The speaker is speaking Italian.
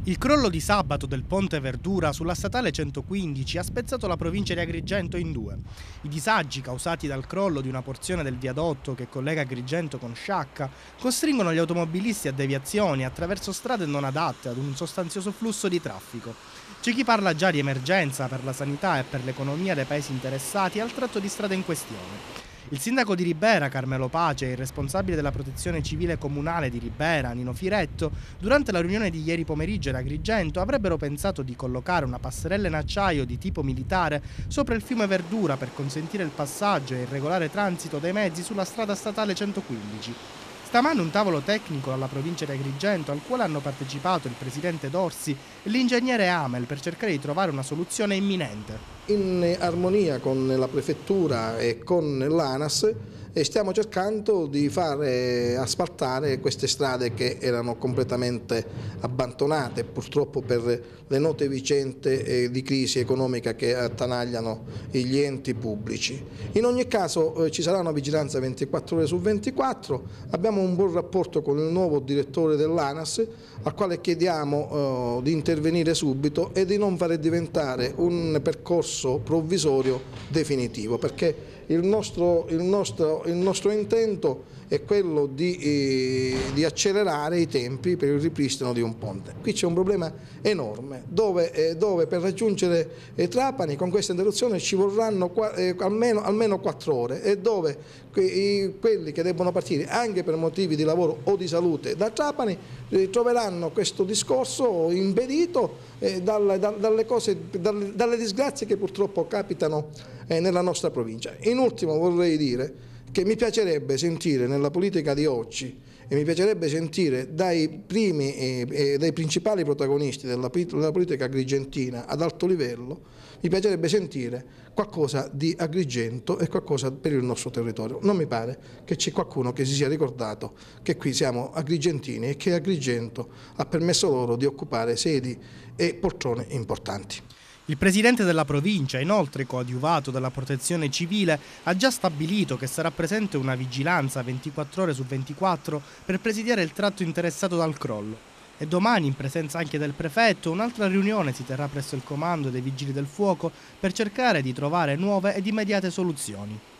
Il crollo di sabato del ponte Verdura sulla statale 115 ha spezzato la provincia di Agrigento in due. I disagi causati dal crollo di una porzione del viadotto che collega Agrigento con Sciacca costringono gli automobilisti a deviazioni attraverso strade non adatte ad un sostanzioso flusso di traffico. C'è chi parla già di emergenza per la sanità e per l'economia dei paesi interessati al tratto di strada in questione. Il sindaco di Ribera, Carmelo Pace, e il responsabile della protezione civile comunale di Ribera, Nino Firetto, durante la riunione di ieri pomeriggio ad Agrigento avrebbero pensato di collocare una passerella in acciaio di tipo militare sopra il fiume Verdura per consentire il passaggio e il regolare transito dei mezzi sulla strada statale 115. Stamane un tavolo tecnico alla provincia di Agrigento al quale hanno partecipato il presidente Dorsi e l'ingegnere Amel per cercare di trovare una soluzione imminente. In armonia con la prefettura e con l'ANAS stiamo cercando di fare asfaltare queste strade che erano completamente abbandonate, purtroppo per le note vicende di crisi economica che attanagliano gli enti pubblici. In ogni caso ci sarà una vigilanza 24 ore su 24, abbiamo un buon rapporto con il nuovo direttore dell'ANAS al quale chiediamo di intervenire subito e di non fare diventare un percorso provvisorio definitivo, perché il nostro intento è quello di accelerare i tempi per il ripristino di un ponte. Qui c'è un problema enorme, dove per raggiungere Trapani con questa interruzione ci vorranno almeno 4 ore e dove quelli che debbono partire anche per motivi di lavoro o di salute da Trapani troveranno questo discorso impedito dalle disgrazie che purtroppo capitano nella nostra provincia. In ultimo vorrei dire che mi piacerebbe sentire nella politica di oggi e mi piacerebbe sentire dai principali protagonisti della politica agrigentina ad alto livello, mi piacerebbe sentire qualcosa di Agrigento e qualcosa per il nostro territorio. Non mi pare che c'è qualcuno che si sia ricordato che qui siamo agrigentini e che Agrigento ha permesso loro di occupare sedi e poltrone importanti. Il presidente della provincia, inoltre coadiuvato dalla protezione civile, ha già stabilito che sarà presente una vigilanza 24 ore su 24 per presidiare il tratto interessato dal crollo. E domani, in presenza anche del prefetto, un'altra riunione si terrà presso il comando dei vigili del fuoco per cercare di trovare nuove ed immediate soluzioni.